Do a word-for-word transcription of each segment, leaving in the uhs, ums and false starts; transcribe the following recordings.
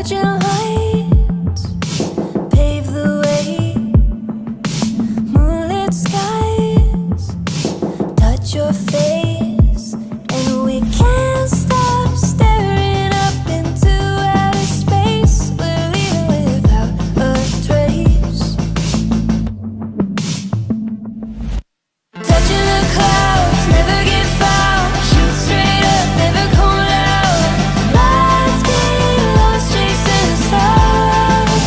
Emerging lights pave the way. Moonlit skies touch your face, and we can't stop staring up into outer space. We're leaving without a trace. Touching the clouds, never get found. Shoot straight up, never call out. Lights get lost chasing stars.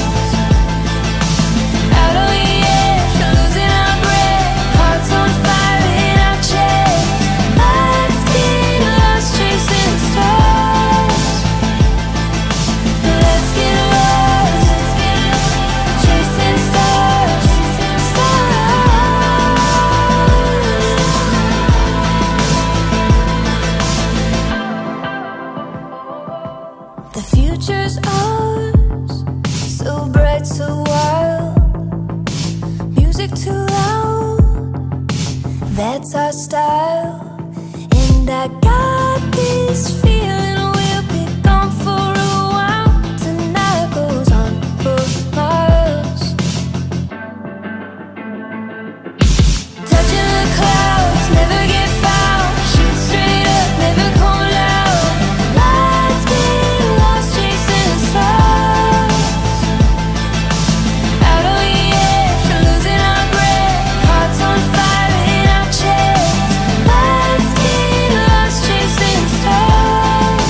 Out on the edge, losing our breath. Hearts on fire in our chests. Lights get lost chasing stars. Let's get lost chasing stars. Stars. The future's ours, so bright, so wild. Music too loud, that's our style. And I got this feeling we'll be gone for a while. Tonight goes on for miles. Touching the clouds, never get found. Shoot straight up, never call out. Lights get lost chasing stars. Out on the edge, losing our breath. Hearts on fire in our chests. Lights get lost chasing stars.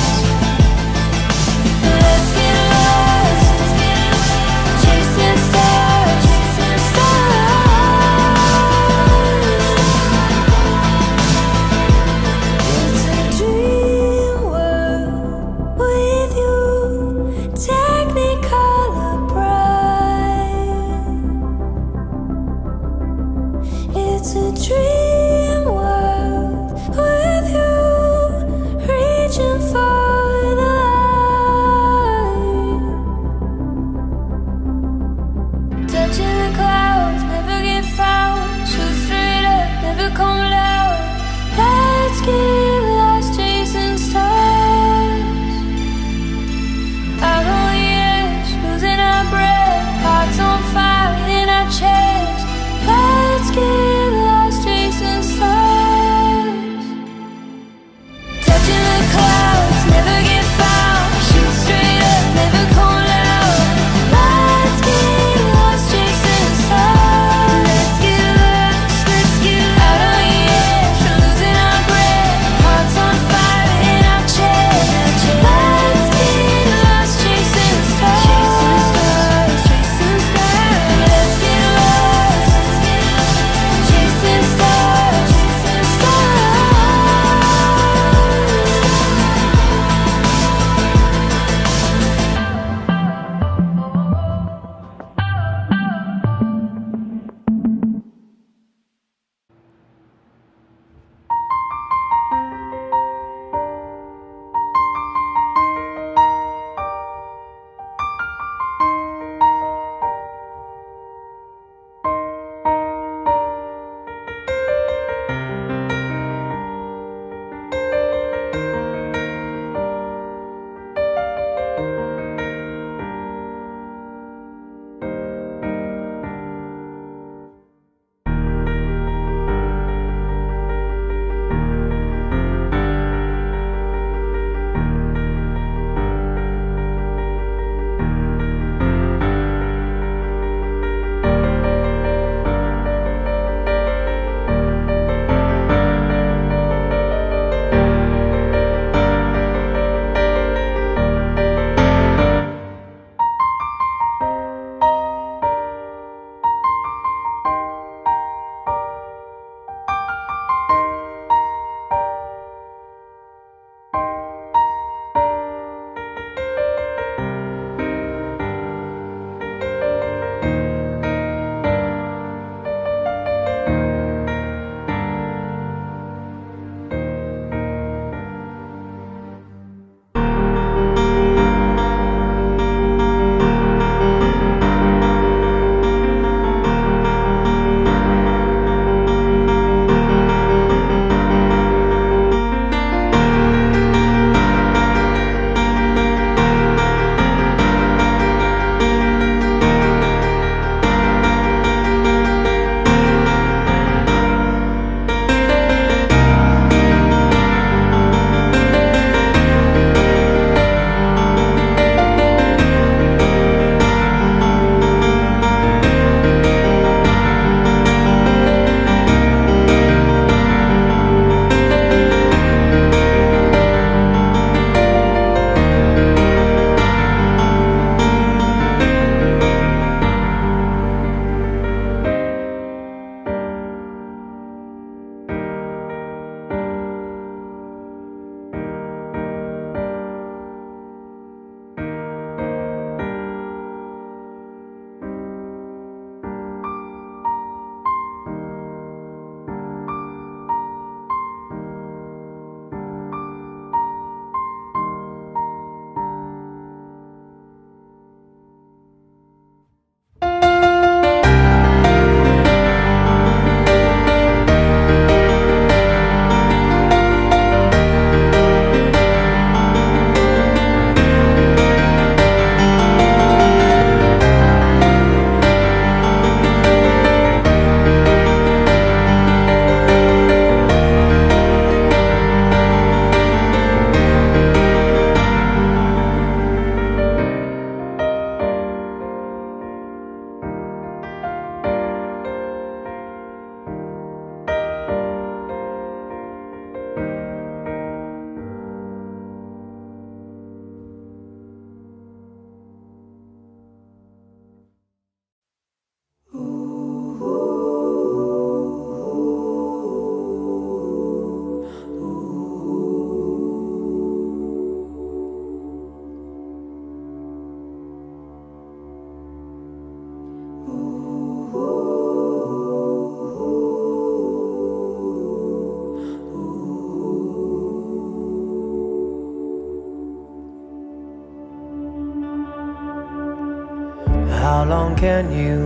can you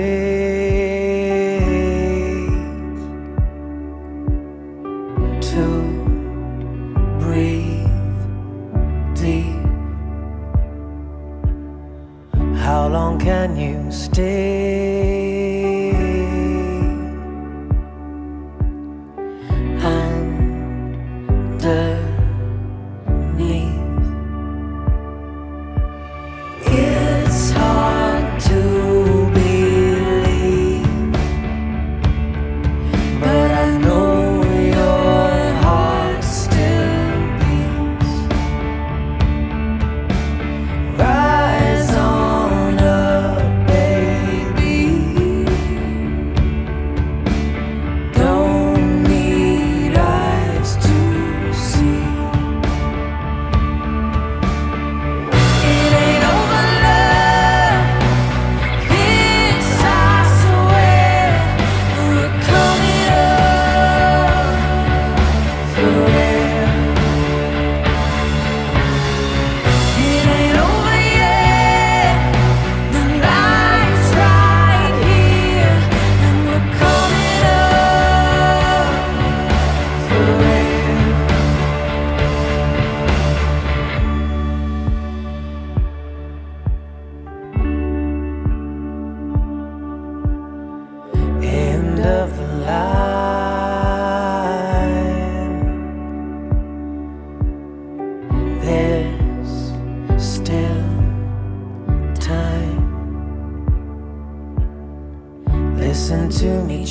wait to breathe deep? How long can you stay underneath? It's hard to believe, but I know your heart still beats. Rise on up, baby. Don't need eyes to see. It ain't over, love. This I swear. We're coming up for real. It ain't over yet. The night's right here, and we're coming up for real. End of the line. There's still time. Listen to me,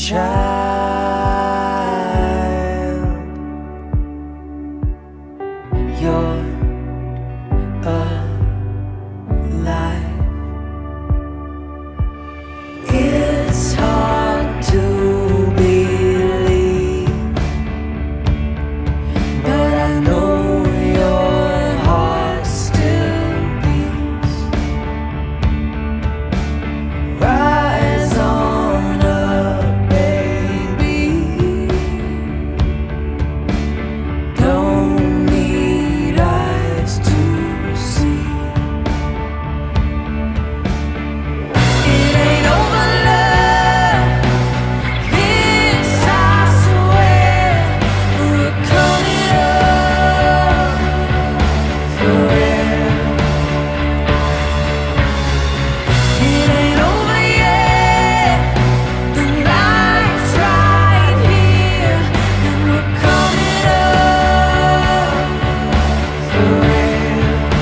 child. You're alive. It's hard to believe, but I know your heart still beats. Rise on up, baby. Don't need eyes to see. It ain't over, love. This I swear. We're coming up for real. It ain't over yet. The night's right here, and we're coming up for real.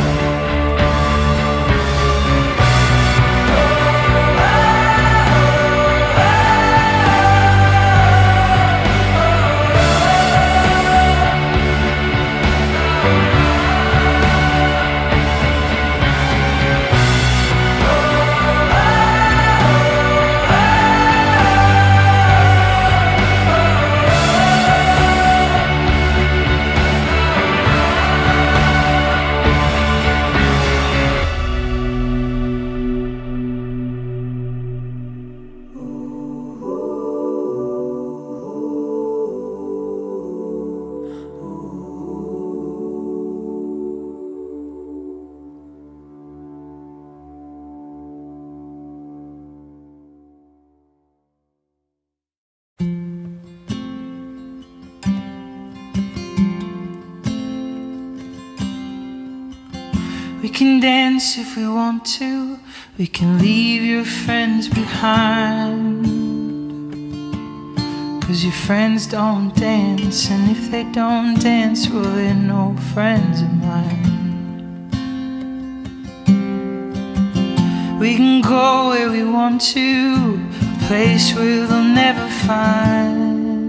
We can dance if we want to. We can leave your friends behind. 'Cause your friends don't dance, and if they don't dance, well, they're no friends of mine. We can go where we want to, a place where they'll never find.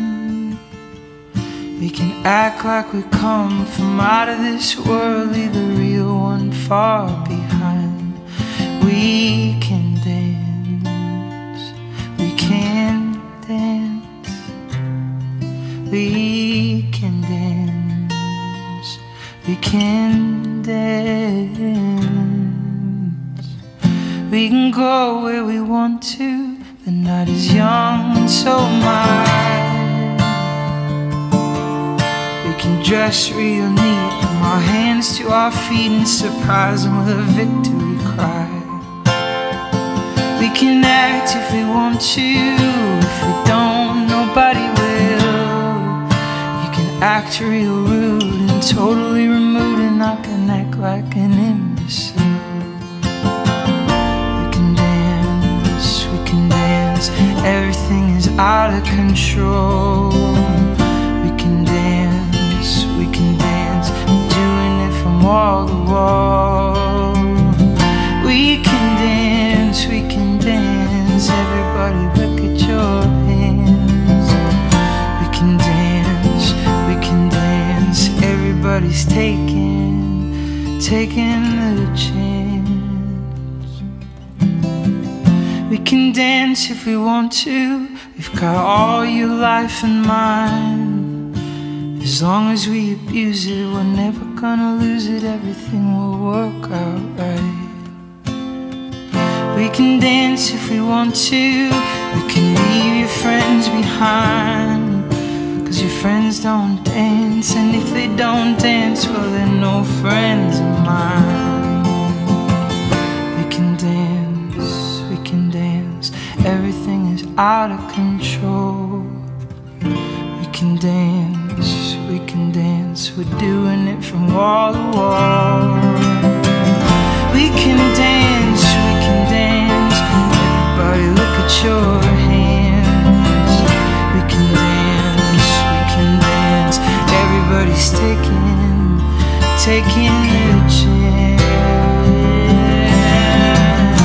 We can act like we come from out of this world, leave the real one far behind. We can dance, we can dance, we can dance, we can dance. We can go where we want to, the night is young and so mild. We can dress real neat, from our hands to our feet, and surprise them with a victory cry. We can act if we want to. If we don't, nobody will. You can act real rude and totally removed, and I can act like an imbecile. We can dance, we can dance. Everything is out of control. We can dance, we can dance. We're doing it from wall to wall. We can dance, we can dance. Everybody look at your hands. We can dance, we can dance. Everybody's taking, taking a chance. We can dance if we want to. We've got all your life and mine. As long as we abuse it, we're never gonna lose it. Everything will work out right. We can dance if we want to. We can leave your friends behind, 'cause your friends don't dance. And if they don't dance, well, they're no friends of mine. We can dance, we can dance. Everything is out of control. We can dance, we can dance. We're doing it from wall to wall. We can dance, we can dance. Everybody look at your hands. We can dance, we can dance. Everybody's taking, taking a chance.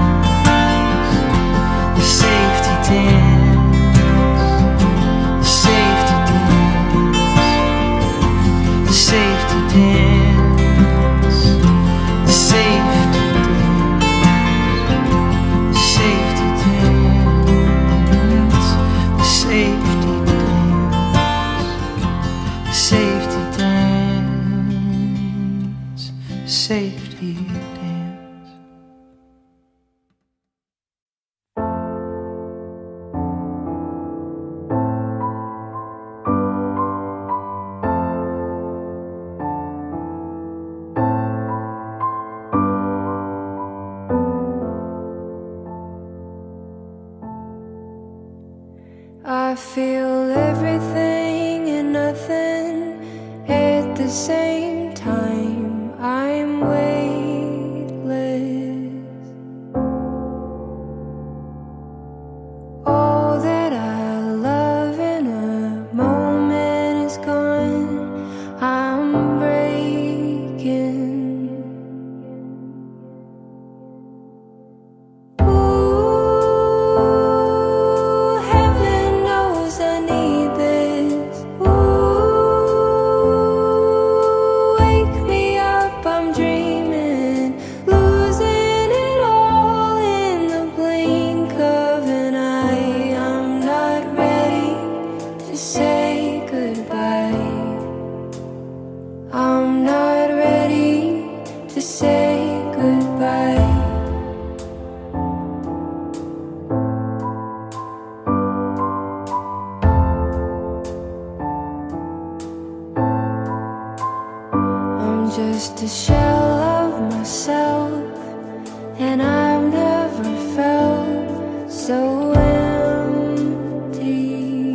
The safety dance, the safety dance, the safety dance, the safety dance, the safety dance, the safety dance, the safety dance, safety dance. I feel everything and nothing at the same time. I'm weightless. All that I love in a moment is gone. I'm breaking. Just a shell of myself, and I've never felt so empty.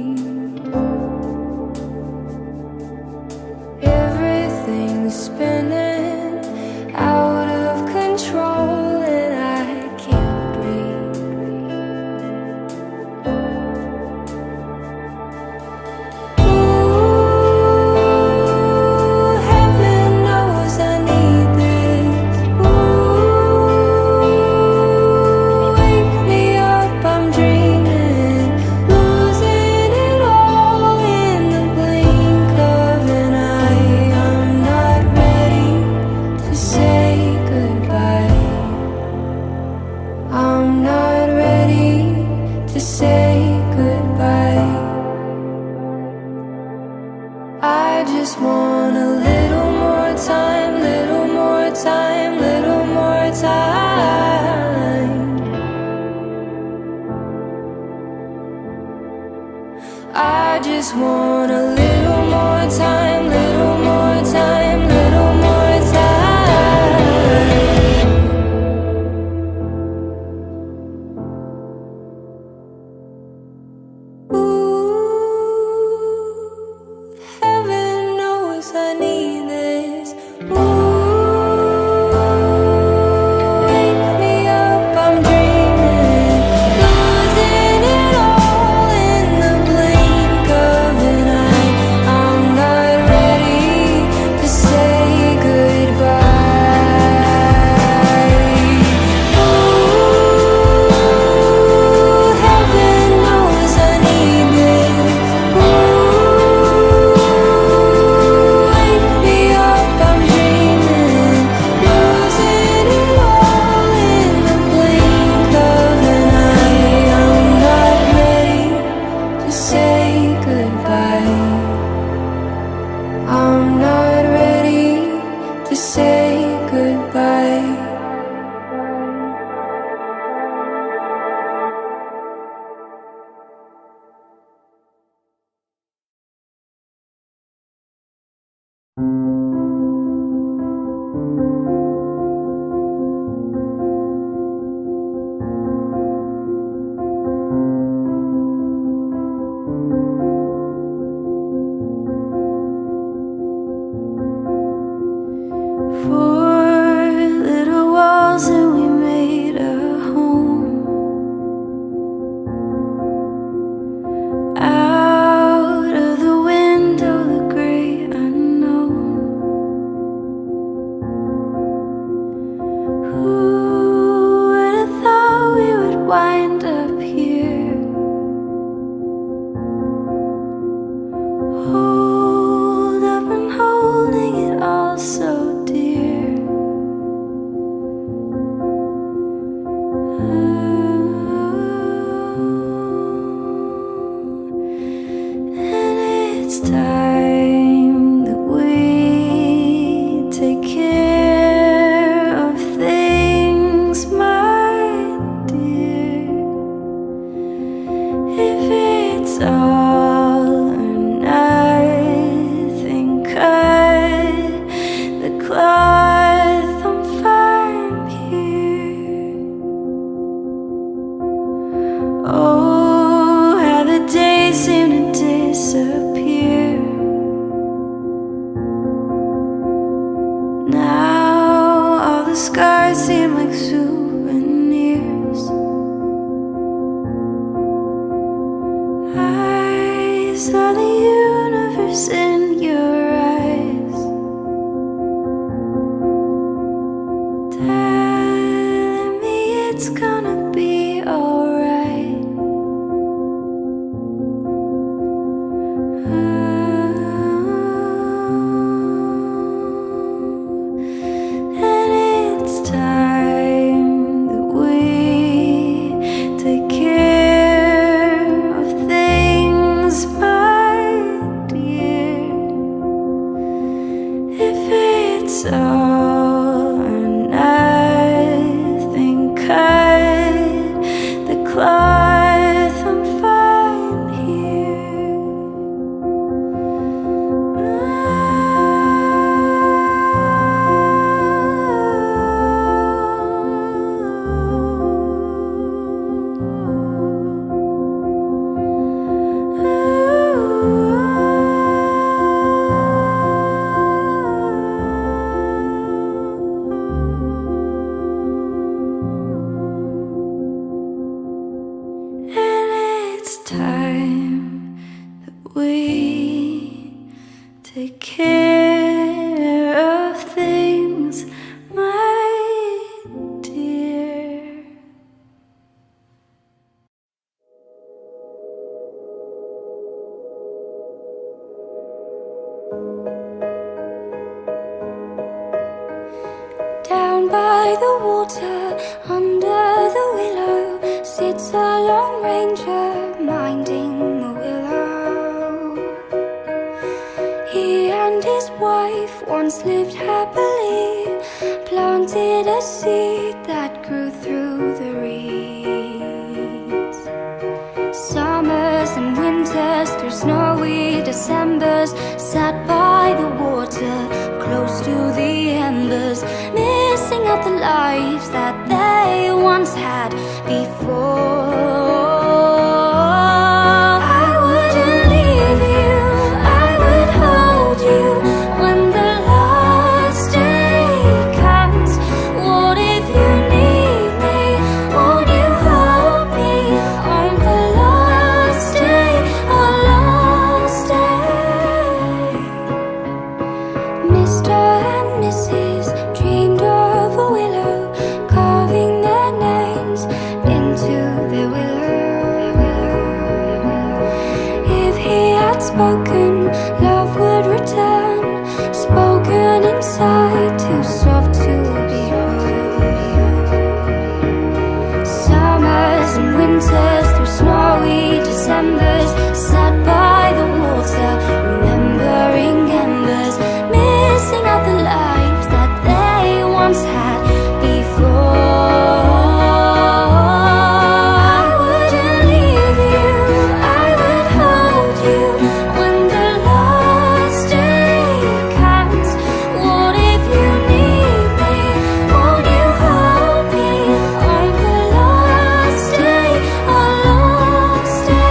Everything's spinning out of control, and I can't breathe. I just want a little more time, little more time, little more time. I just want a little more time, little more time, little more time. find up here. Hold up, I'm holding it all so dear. And it's time that we take care of things, my dear. If it's all or nothing, cut the cloth, I'm fine here. Oh, how the days seem to disappear. Now all the scars seem like souvenirs. I saw the universe in your eyes, telling me it's gonna be alright. And it's time that we take care of things, my dear. If it's all or nothing, cut the cloth, I'm fine here. And it's time that we take care of things, my dear. Down by the water, under the willow, sits a lone ranger minding the willow. He and his wife once lived happily, planted a seed that grew through the reeds. Summers and winters, through snowy Decembers, sat by the water, close to the embers, missing out the lives that they once had before. I wouldn't leave you, I would hold you when the last day comes. What if you need me? Won't you hold me on the last day, our last day? Mister and Missus dreamed of a willow, carving their names into the willow. If he had spoken, love would return, spoken inside, too soft to be heard. Summers and winters, through snowy Decembers, sat by the water, remembering embers, missing out the lives that they once had before. I wouldn't leave you, I would hold you when the last day comes. What if you need me? Won't you hold me on the last day, our last day?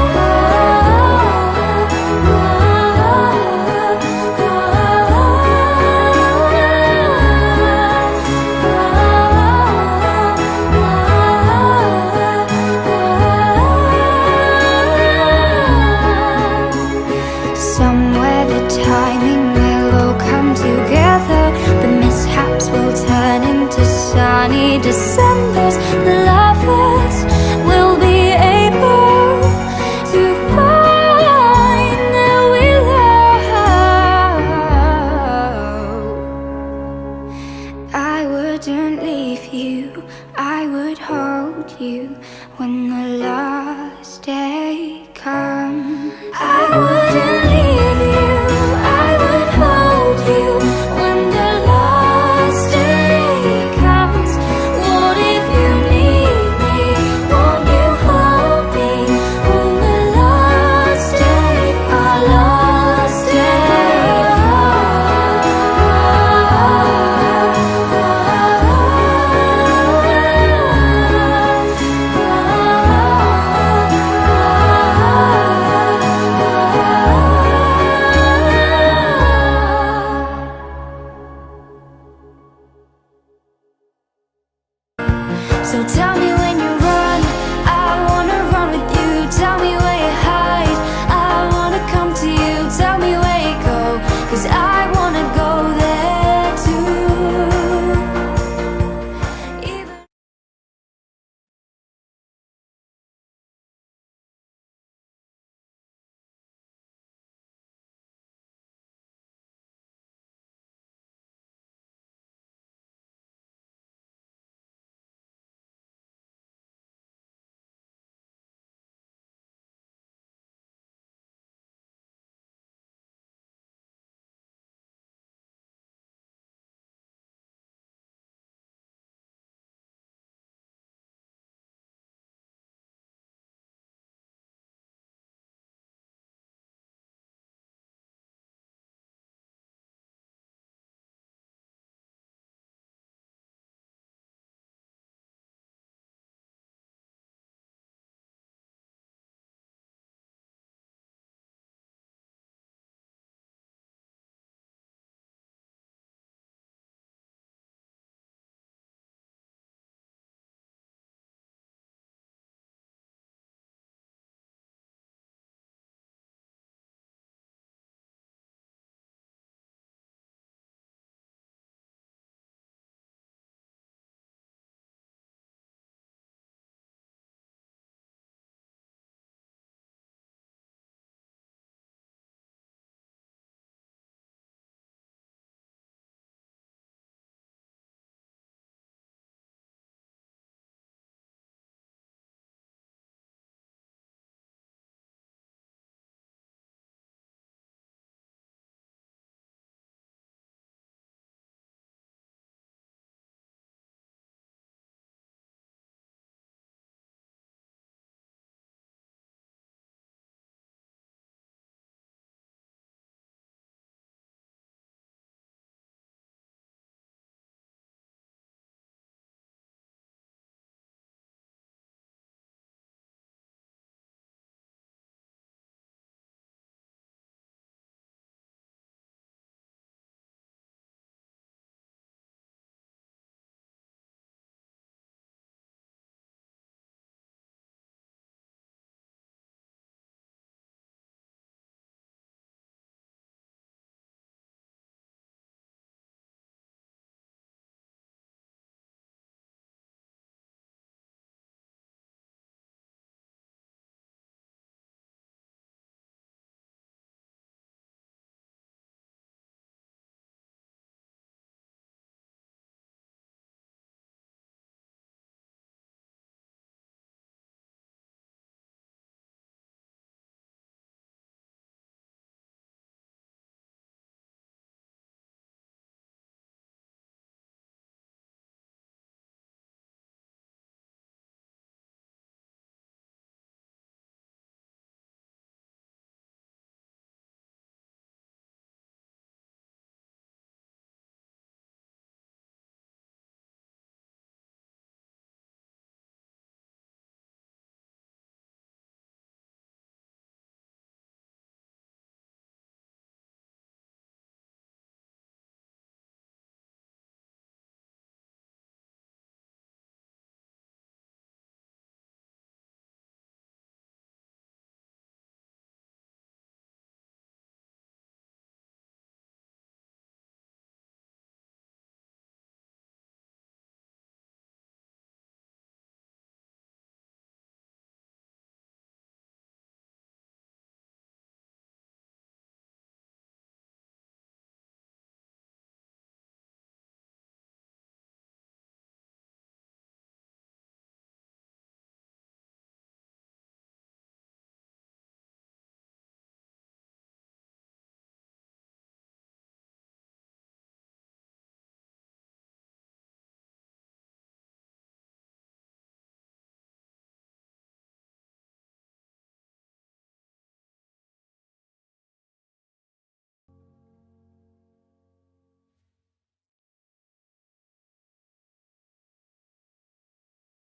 Somewhere the timing will all come together, the mishaps will turn into sunny December.